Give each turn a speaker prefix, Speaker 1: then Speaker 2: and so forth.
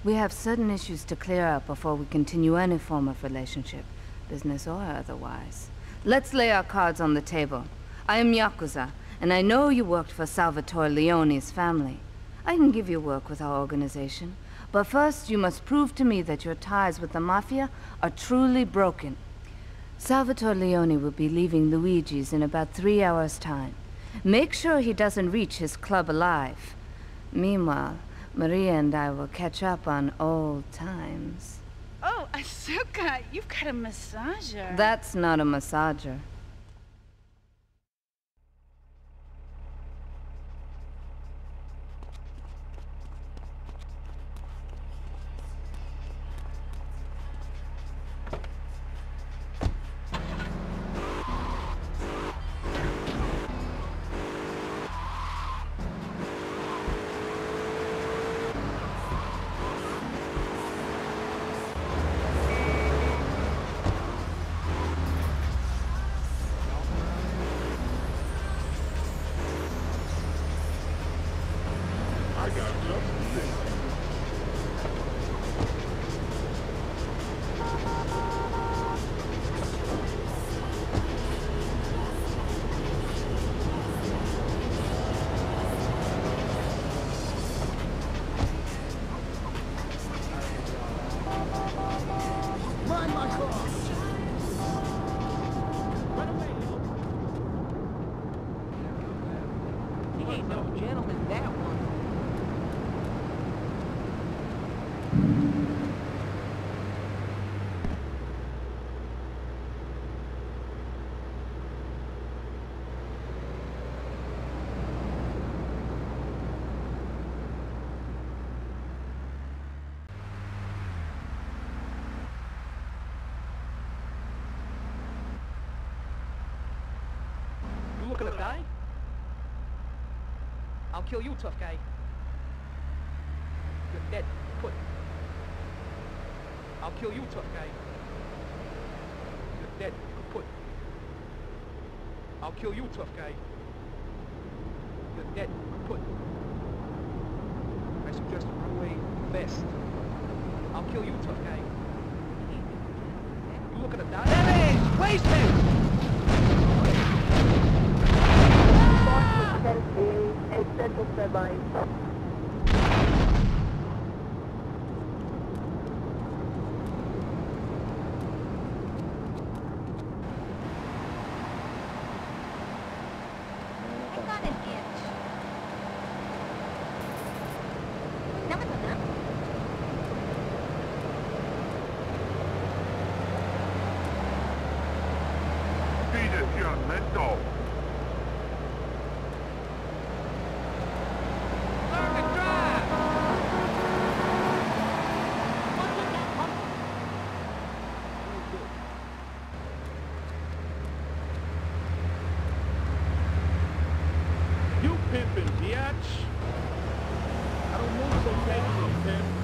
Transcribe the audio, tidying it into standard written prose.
Speaker 1: We have certain issues to clear up before we continue any form of relationship, business or otherwise. Let's lay our cards on the table. I am Yakuza, and I know you worked for Salvatore Leone's family. I can give you work with our organization, but first you must prove to me that your ties with the Mafia are truly broken. Salvatore Leone will be leaving Luigi's in about 3 hours' time. Make sure he doesn't reach his club alive. Meanwhile, Maria and I will catch up on old times.
Speaker 2: Oh, Asuka, you've got a massager.
Speaker 1: That's not a massager.
Speaker 3: Looking to die? I'll kill you, tough guy. You're dead. Put. I'll kill you, tough guy. You're dead. Put. I'll kill you, tough guy. You're dead. Put. I suggest you run away fast. I'll kill you, tough guy. You looking to die? Damage! Waste him!
Speaker 4: Central Deadline.
Speaker 5: I got an itch. Naman.
Speaker 6: Peter, you're mental.
Speaker 7: You pimpin', biatch. I don't move so casually, Pimp.